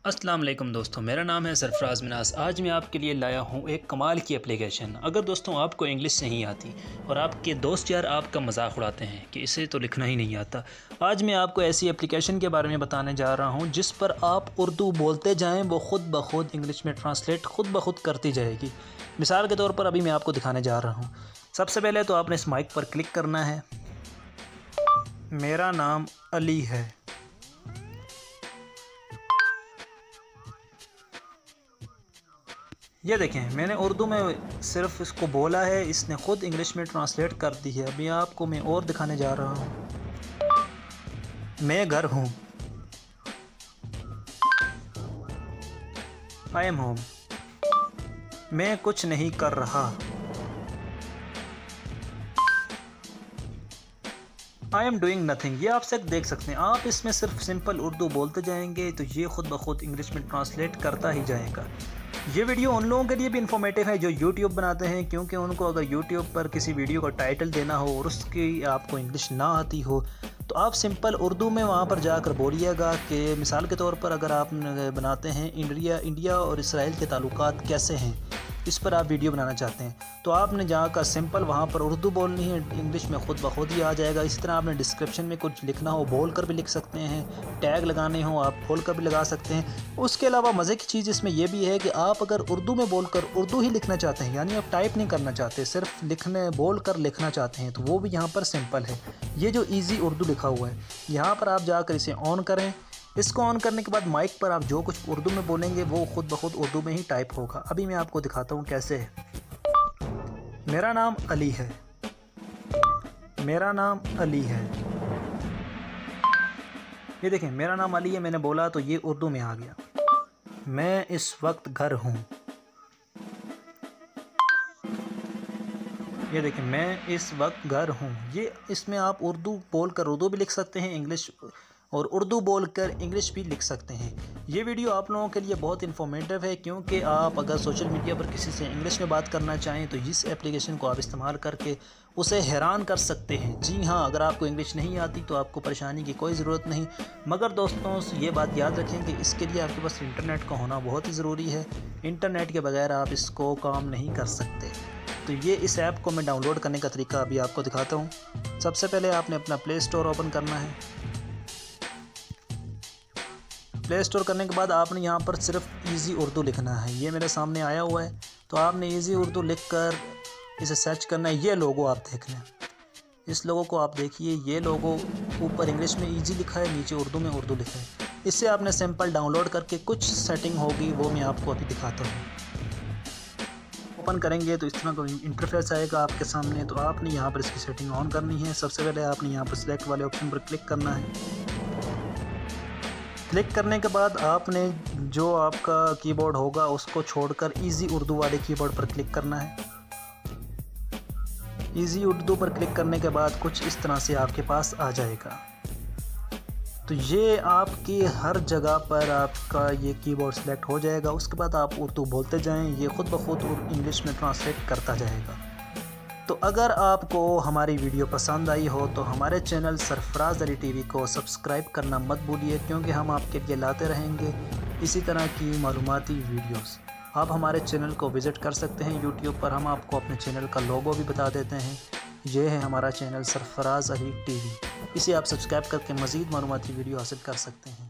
अस्सलाम वालेकुम दोस्तों, मेरा नाम है सरफराज मिनास। आज मैं आपके लिए लाया हूँ एक कमाल की एप्लीकेशन। अगर दोस्तों आपको इंग्लिश नहीं आती और आपके दोस्त यार आपका मजाक उड़ाते हैं कि इसे तो लिखना ही नहीं आता, आज मैं आपको ऐसी एप्लीकेशन के बारे में बताने जा रहा हूँ जिस पर आप उर्दू बोलते जाएँ, वो ख़ुद ब खुद इंग्लिश में ट्रांसलेट खुद ब खुद करती जाएगी। मिसाल के तौर पर अभी मैं आपको दिखाने जा रहा हूँ। सबसे पहले तो आपने इस माइक पर क्लिक करना है। मेरा नाम अली है। ये देखें, मैंने उर्दू में सिर्फ इसको बोला है, इसने ख़ुद इंग्लिश में ट्रांसलेट कर दी है। अभी आपको मैं और दिखाने जा रहा हूँ। मैं घर हूँ, आई एम होम। मैं कुछ नहीं कर रहा, आई एम डूइंग नथिंग। ये आप सब देख सकते हैं। आप इसमें सिर्फ सिंपल उर्दू बोलते जाएंगे तो ये ख़ुद ब खुद इंग्लिश में ट्रांसलेट करता ही जाएगा। ये वीडियो उन लोगों के लिए भी इंफॉर्मेटिव है जो YouTube बनाते हैं, क्योंकि उनको अगर YouTube पर किसी वीडियो का टाइटल देना हो और उसकी आपको इंग्लिश ना आती हो तो आप सिंपल उर्दू में वहाँ पर जाकर बोलिएगा कि मिसाल के तौर पर अगर आप बनाते हैं इंडिया और इसराइल के ताल्लुकात कैसे हैं, इस पर आप वीडियो बनाना चाहते हैं तो आपने जाकर सिंपल वहाँ पर उर्दू बोलनी है, इंग्लिश में ख़ुद ब खुद ही आ जाएगा। इसी तरह आपने डिस्क्रिप्शन में कुछ लिखना हो बोल कर भी लिख सकते हैं, टैग लगाने हो आप बोल कर भी लगा सकते हैं। उसके अलावा मज़े की चीज़ इसमें यह भी है कि आप अगर उर्दू में बोल कर उर्दू ही लिखना चाहते हैं, यानी आप टाइप नहीं करना चाहते, सिर्फ बोल कर लिखना चाहते हैं, तो वो भी यहाँ पर सिंपल है। ये जो ईजी उर्दू लिखा हुआ है, यहाँ पर आप जाकर इसे ऑन करें। इसको ऑन करने के बाद माइक पर आप जो कुछ उर्दू में बोलेंगे वो ख़ुद ब खुद उर्दू में ही टाइप होगा। अभी मैं आपको दिखाता हूँ कैसे है। मेरा नाम अली है, मेरा नाम अली है। ये देखें, मेरा नाम अली है, मैंने बोला तो ये उर्दू में आ गया। मैं इस वक्त घर हूँ। ये देखें, मैं इस वक्त घर हूँ। ये इसमें आप उर्दू बोलकर उर्दू भी लिख सकते हैं, इंग्लिश और उर्दू बोलकर इंग्लिश भी लिख सकते हैं। ये वीडियो आप लोगों के लिए बहुत इन्फॉर्मेटिव है, क्योंकि आप अगर सोशल मीडिया पर किसी से इंग्लिश में बात करना चाहें तो इस एप्लीकेशन को आप इस्तेमाल करके उसे हैरान कर सकते हैं। जी हाँ, अगर आपको इंग्लिश नहीं आती तो आपको परेशानी की कोई ज़रूरत नहीं, मगर दोस्तों ये बात याद रखें कि इसके लिए आपके पास इंटरनेट का होना बहुत ही ज़रूरी है। इंटरनेट के बगैर आप इसको काम नहीं कर सकते। तो ये इस ऐप को मैं डाउनलोड करने का तरीका अभी आपको दिखाता हूँ। सबसे पहले आपने अपना प्ले स्टोर ओपन करना है। प्ले स्टोर करने के बाद आपने यहाँ पर सिर्फ ईजी उर्दू लिखना है। ये मेरे सामने आया हुआ है, तो आपने ईजी उर्दू लिखकर इसे सर्च करना है। ये लोगो आप देख लें, इस लोगो को आप देखिए। ये लोगो ऊपर इंग्लिश में ईजी लिखा है, नीचे उर्दू में उर्दू लिखा है। इससे आपने सिंपल डाउनलोड करके कुछ सेटिंग होगी वो मैं आपको अभी दिखाता हूँ। ओपन करेंगे तो इस तरह का इंटरफेस आएगा आपके सामने। तो आपने यहाँ पर इसकी सेटिंग ऑन करनी है। सबसे पहले आपने यहाँ पर सिलेक्ट वाले ऑप्शन पर क्लिक करना है। क्लिक करने के बाद आपने जो आपका कीबोर्ड होगा उसको छोड़कर इजी उर्दू वाले कीबोर्ड पर क्लिक करना है। इजी उर्दू पर क्लिक करने के बाद कुछ इस तरह से आपके पास आ जाएगा। तो ये आपकी हर जगह पर आपका ये कीबोर्ड सेलेक्ट हो जाएगा। उसके बाद आप उर्दू बोलते जाएं, ये ख़ुद ब खुद इंग्लिश में ट्रांसलेट करता जाएगा। तो अगर आपको हमारी वीडियो पसंद आई हो तो हमारे चैनल सरफराज अली टीवी को सब्सक्राइब करना मत भूलिए, क्योंकि हम आपके लिए लाते रहेंगे इसी तरह की मालूमाती वीडियोस। आप हमारे चैनल को विज़िट कर सकते हैं YouTube पर। हम आपको अपने चैनल का लोगो भी बता देते हैं। ये है हमारा चैनल सरफराज अली टीवी। इसे आप सब्सक्राइब करके मज़ीद मालूमाती वीडियो हासिल कर सकते हैं।